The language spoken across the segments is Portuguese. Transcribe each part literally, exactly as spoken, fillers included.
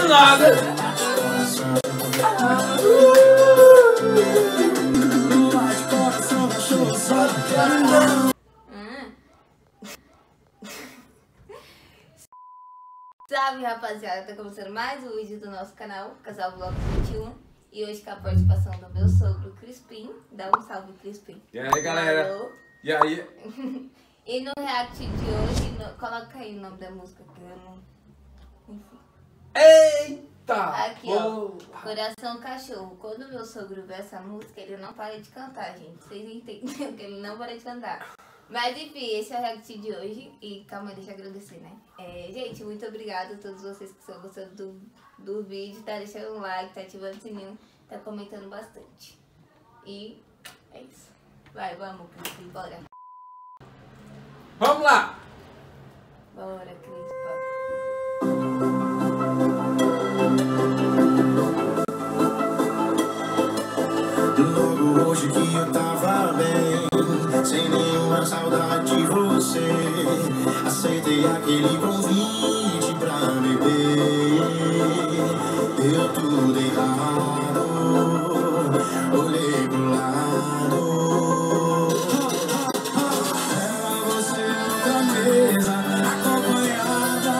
nada. Salve, rapaziada, tá começando mais um vídeo do nosso canal, Casal Vlog vinte e um. E hoje com a participação do meu sogro Crispim. Dá um salve, Crispim. E aí, galera? Alô. E aí? E no react de hoje, no... coloca aí o nome da música que eu não... Enfim. Eita! Aqui, ó, oh. Coração Cachorro. Quando meu sogro vê essa música, ele não para de cantar, gente. Vocês entendem que ele não para de cantar. Mas enfim, esse é o react de hoje. E calma, deixa eu agradecer, né? É, gente, muito obrigada a todos vocês que estão gostando do, do vídeo. Tá deixando um like, tá ativando o sininho, tá comentando bastante. E é isso. Vai, vamos, Cris, bora. Vamos lá! Bora, Cris, Logo hoje que eu tava bem, sem nenhuma saudade de você, aceitei aquele convite pra beber. Deu tudo errado, olhei pro lado, era você outra mesa, acompanhada.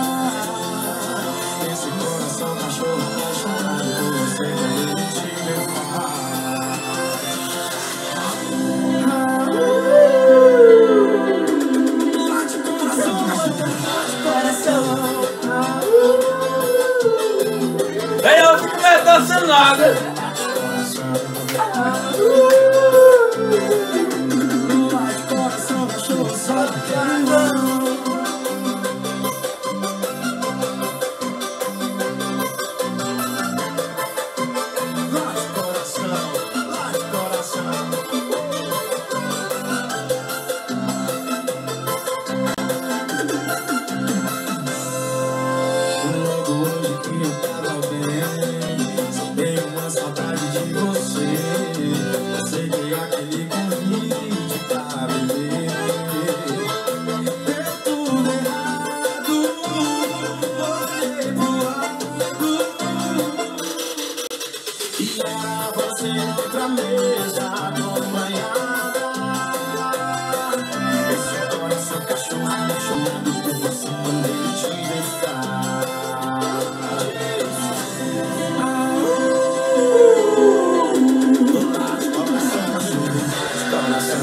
Esse coração cachorro apaixonado por você, quando ele te levar. Ei, eu fico meio dançando nada. Coração, cachorro, sabe que é outra mesa acompanhada. Esse coração cachorro apaixonado por você, quando ele te deixar. Coração cachorro,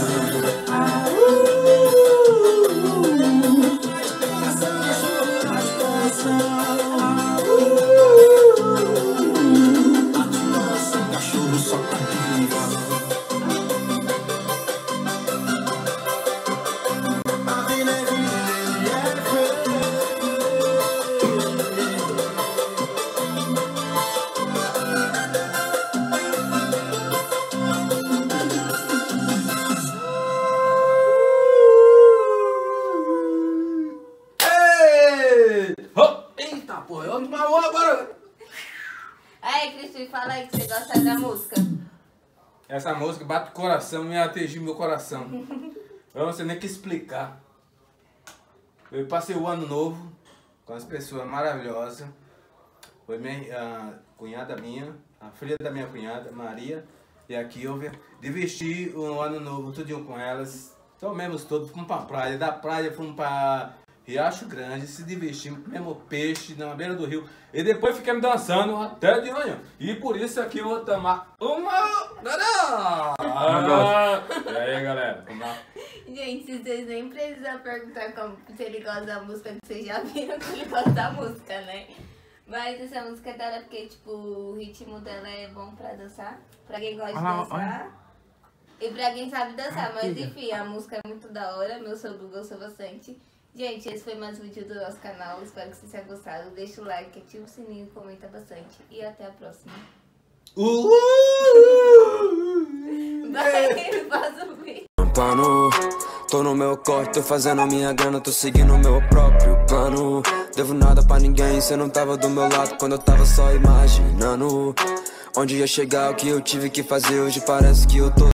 Eita, porra, eu ando mal agora. Aí, Crispim, fala aí que você gosta da música. Essa música bate o coração, me atingiu meu coração. Eu não sei nem o que explicar. Eu passei o ano novo com as pessoas maravilhosas. Foi minha a cunhada minha, a filha da minha cunhada, Maria, e a Kilvia. Diverti o ano novo tudinho com elas. Tomemos todos, fomos pra praia. Da praia fomos pra Riacho Grande, se divertimos, comemos peixe na beira do rio. E depois ficamos dançando até de manhã. E por isso aqui eu vou tomar uma... Ah, e aí, galera, vamos lá. Gente, vocês nem precisam perguntar como, se ele gosta da música, que vocês já viram que ele gosta da música, né? Mas essa música é da hora porque, tipo, o ritmo dela é bom pra dançar. Pra quem gosta de Ah, dançar. E pra quem sabe dançar. Mas enfim, a música é muito da hora. Meu sogro gostou bastante. Gente, esse foi mais um vídeo do nosso canal. Espero que vocês tenham gostado. Deixa o like, ativa o sininho, comenta bastante. E até a próxima. Uh! Vai, faz o vídeo. Plano, tô no meu corte, tô fazendo minha grana, tô seguindo o meu próprio plano. Devo nada pra ninguém, cê não tava do meu lado quando eu tava só imaginando onde ia chegar, o que eu tive que fazer. Hoje parece que eu tô